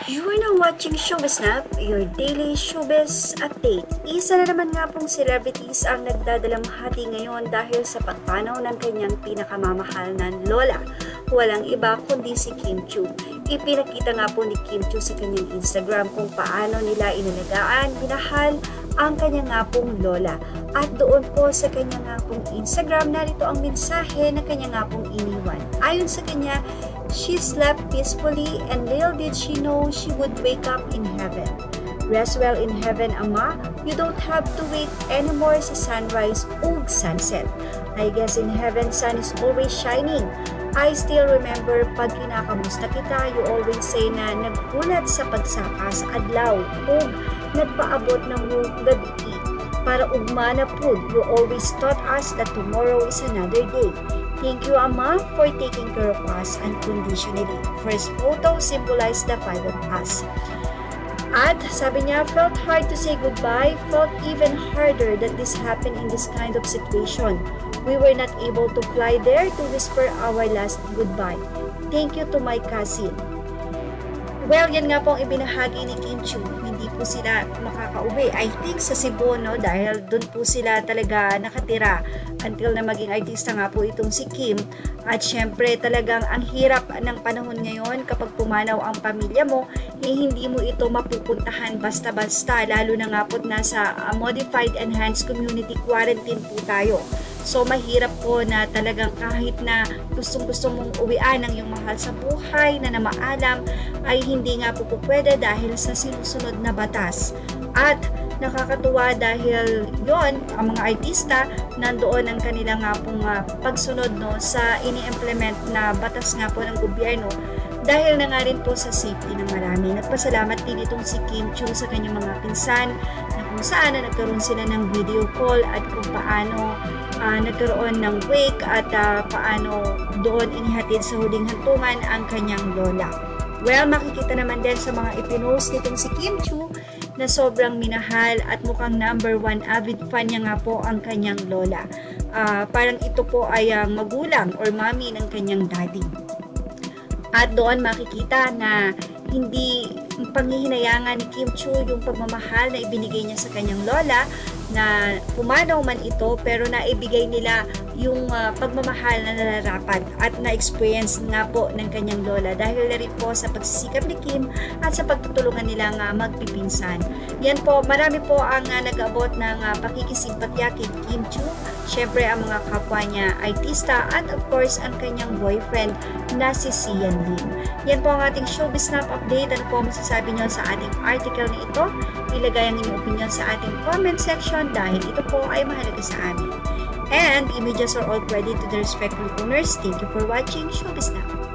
You are now watching Showbiz Snap, your daily showbiz update. Isa na naman nga pong celebrities ang nagdadalamhati ngayon dahil sa pagpanaw ng kanyang pinakamamahal na lola. Walang iba kundi si Chiu. Ipinakita nga po ni Chiu sa kanyang Instagram kung paano nila inalagaan, minahal ang kanyang nga pong lola. At doon po sa kanyang nga pong Instagram, narito ang mensahe na kanyang nga pong iniwan. Ayon sa kanya, she slept peacefully and little did she know she would wake up in heaven. Rest well in heaven, Ama. You don't have to wait anymore sa sunrise o sunset. I guess in heaven, sun is always shining. I still remember pag kinakamusta kita, you always say na nagkulat sa pagsaka sa adlaw o nagpaabot ng gabi. Para ugma na pud, you always taught us that tomorrow is another day. Thank you, Ama, for taking care of us unconditionally. First photo symbolized the five of us. At sabi niya, felt hard to say goodbye, felt even harder that this happened in this kind of situation. We were not able to fly there to whisper our last goodbye. Thank you to my cousin. Well, yan nga po ang ibinahagi ni Chiu. Hindi po sila makakauwi. I think sa Cebu, no? Dahil doon po sila talaga nakatira until na maging artista nga po itong si Kim. At syempre talagang ang hirap ng panahon ngayon kapag pumanaw ang pamilya mo, hindi mo ito mapupuntahan basta-basta. Lalo na nga po nasa modified enhanced community quarantine po tayo. So, mahirap po na talagang kahit na gustong-gusto mong uwian ng iyong mahal sa buhay na namaalam, ay hindi nga po pwede dahil sa sinusunod na batas. At nakakatuwa dahil yon ang mga artista, nandoon ang kanilang nga pong pagsunod no, sa ini-implement na batas nga po ng gobyerno dahil na nga rin po sa safety ng marami. Nagpasalamat din itong si Chiu sa kanyang mga pinsan na kung saan na nagkaroon sila ng video call at kung paano nagkaroon ng wake at paano doon inihatid sa huling hantungan ang kanyang lola. Well, makikita naman din sa mga ipinost nitong si Chiu na sobrang minahal at mukhang number 1 avid fan niya nga po ang kanyang lola. Parang ito po ay magulang or mami ng kanyang daddy. At doon makikita na hindi panghihinayangan ni Chiu yung pagmamahal na ibinigay niya sa kanyang lola na pumanaw man ito pero naibigay nila yung pagmamahal na nararapat at na-experience nga po ng kanyang lola dahil na rin po sa pagsisikap ni Kim at sa pagtutulungan nila nga magpipinsan. Yan po, marami po ang nag-abot ng pakikisimpatya kay Chiu. Siyempre ang mga kapwa niya artista at of course ang kanyang boyfriend na si Sian Lim. Yan po ang ating Showbiz Snap update. Ano po masasabi niyo sa ating article na ito? Ilagay ang inyong opinion sa ating comment section dahil ito po ay mahalaga sa amin. And images are all credit to the respectful owners. Thank you for watching Showbiz Snap.